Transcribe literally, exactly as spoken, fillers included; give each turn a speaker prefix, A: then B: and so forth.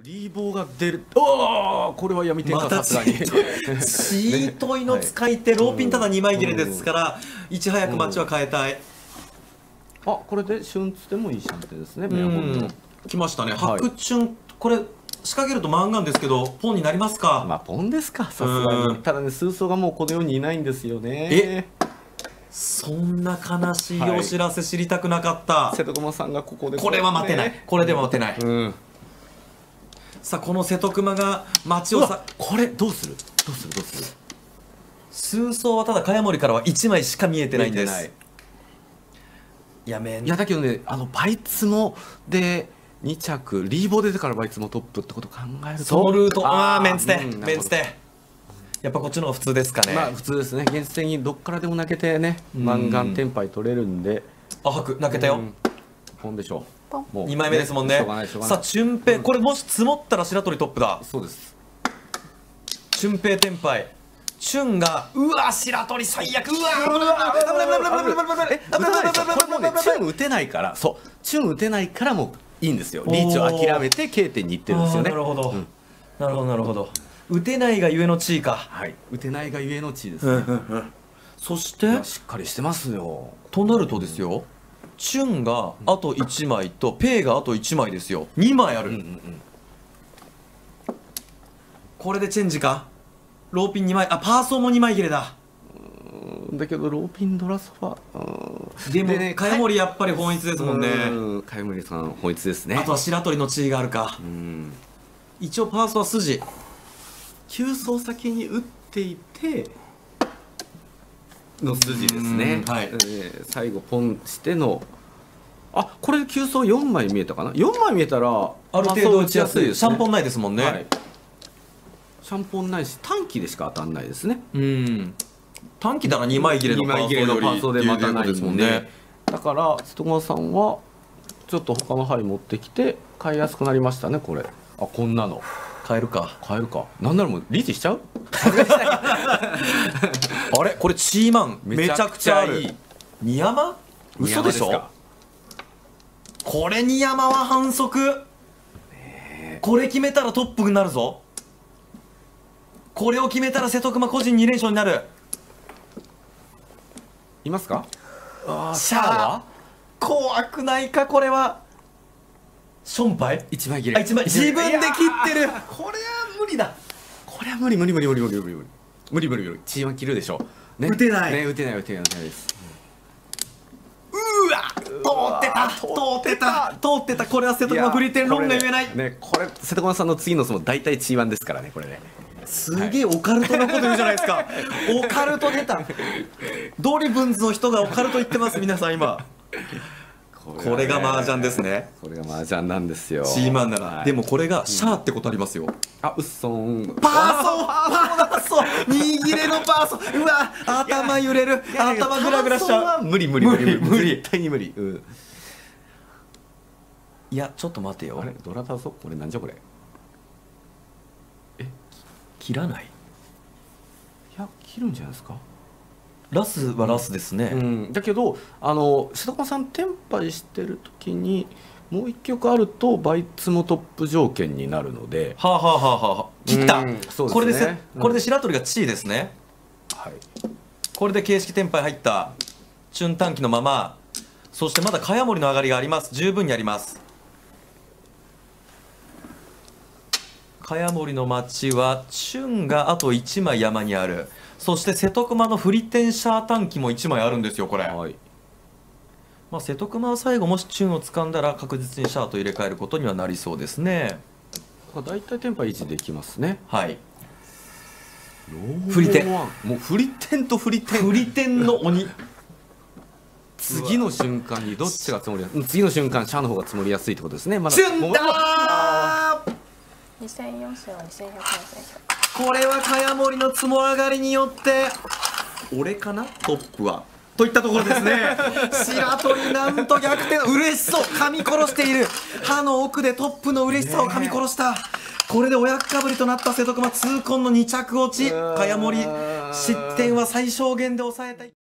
A: リーボーが出る。おお、これは闇天下さすがに。
B: チートイの使い手、ローピンただにまい切れですから、いち早く街は変えたい。
A: あ、これで春つでもいいシャンテですね。
B: 来ましたね。白春、これ仕掛けるとマンガンですけど、ポンになりますか。
A: まあポンですか、さすがに。ただね、数層がもうこのようにいないんですよね。
B: え、そんな悲しいお知らせ知りたくなかった。
A: 瀬戸熊さんがここで。
B: これは待てない。これでは待てない。さあ、この瀬戸熊が街をさ、
A: これどうするどうするどうする。
B: 数層はただ茅森からはいちまいしか見えてないんです。やめん。
A: いやだけどね、あのバイツモでに着、リーボー出てからバイツモトップってことを考えると、
B: そのルート、ああメンツで、メンツでやっぱこっちの方が普通ですかね。
A: まあ普通ですね。現実的にどっからでも泣けてね、マンガンテンパイ取れるんで。
B: あ、吐く、泣けたよ。
A: ポンでしょう。
B: にまいめですもんね。さあ俊平、これもし積もったら白鳥トップだ。
A: そうです。
B: 俊平テンパイ、チュンが、うわ白鳥最悪、うわ
A: これもね、チュン打てないから、そう、チュン打てないからもういいんですよ。リーチを諦めて K 点にいってるんですよね。
B: なるほど、なるほどなるほど。打てないがゆえの地位か。
A: はい、打てないがゆえの地位ですね。
B: そして
A: しっかりしてますよ。
B: となるとですよ、チュンがあといちまいとペイがあといちまいですよ。にまいある。これでチェンジか。ローピンにまい、あ、パーソーもにまい切れだ。
A: だけどローピンドラソファ
B: でもね、茅森やっぱり本一ですもんね。
A: 茅森さん本一ですね。
B: あとは白鳥の地位があるか。一応パーソーは筋
A: きゅう層先に打っていての筋ですね。はい、最後ポンしての、あ、これできゅう層よんまい見えたかな。よんまい見えたら
B: ある程度打ちやすいです。シャンポンないですもんね。はい、
A: シャンポンないし短期でしか当たんないですね。
B: うん、短期ならにまい切れのパーソーで待たないですもんね。
A: だから瀬戸川さんはちょっと他の牌持ってきて買いやすくなりましたね。これ、あ、こんなの
B: 買えるか。
A: 買えるか。なんならもうリーチしちゃう。
B: あれ、これチーマンめちゃくちゃいい。二山？嘘でしょ。これ二山は反則。これ決めたらトップになるぞ。これを決めたら瀬戸熊個人に連勝になる。
A: いますか。
B: シャア怖くないか。これはションパイいちまい切れ。自分で切ってる。これは無理だ。
A: これは無理無理無理無理無理無理無理無理無理無理。チーマン切るでしょ。
B: 打てない。
A: 打てない打てない打てないです。
B: うわ、通ってた通ってた通ってた。これは瀬戸熊フリーテンロンが言えない
A: ね。これ瀬戸熊さんの次の相撲大体チーマンですからね。これね。
B: すげえオカルトなこと言うじゃないですか。オカルト出た。ドリブンズの人がオカルト言ってます皆さん今。これが麻雀ですね。
A: これが麻雀なんですよ。
B: チーマンなら。でもこれがシャーってことありますよ。
A: あ、うっそん。
B: パーソン、パーソン、に切れのパーソン。うわ、頭揺れる。頭グラグラしちゃう。
A: 無理無理無理無理絶対に無理。
B: いや、ちょっと待てよ。
A: あれ、ドラだぞ。これなんじゃこれ。
B: え、切らない。い
A: や、切るんじゃないですか。
B: ラスはラスですね。
A: うん、だけどあの瀬戸熊さんテンパイしてる時にもう一局あるとバイツもトップ条件になるので、
B: はあはあはあはあ、切った。これでこれで白鳥が地位ですね。はい、これで形式テンパイ入った。チュン短期のまま。そしてまだ茅森の上がりがあります。十分にあります。茅森の町はチュンがあといちまい山にある。そして瀬戸熊のフリテンシャー短期もいちまいあるんですよこれ。はい、まあ瀬戸熊は最後もしチュンを掴んだら確実にシャーと入れ替えることにはなりそうですね。
A: だいたいテンパ維持できますね。
B: はい。フリテン、
A: もうフリテンとフリテン、
B: フリテンの鬼。
A: 次の瞬間にどっちが積もりやすい。次の瞬間シャーの方が積もりやすいってことですね。まだ
B: チュンだー。
C: にせんよんせんはにせんひゃくえん選手。
B: これは茅森の積も上がりによって俺かなトップはといったところですね。白鳥なんと逆転。嬉しそう。噛み殺している。歯の奥でトップの嬉しさを噛み殺した。これで親かぶりとなった瀬戸熊痛恨のに着落ち。茅森失点は最小限で抑えたい。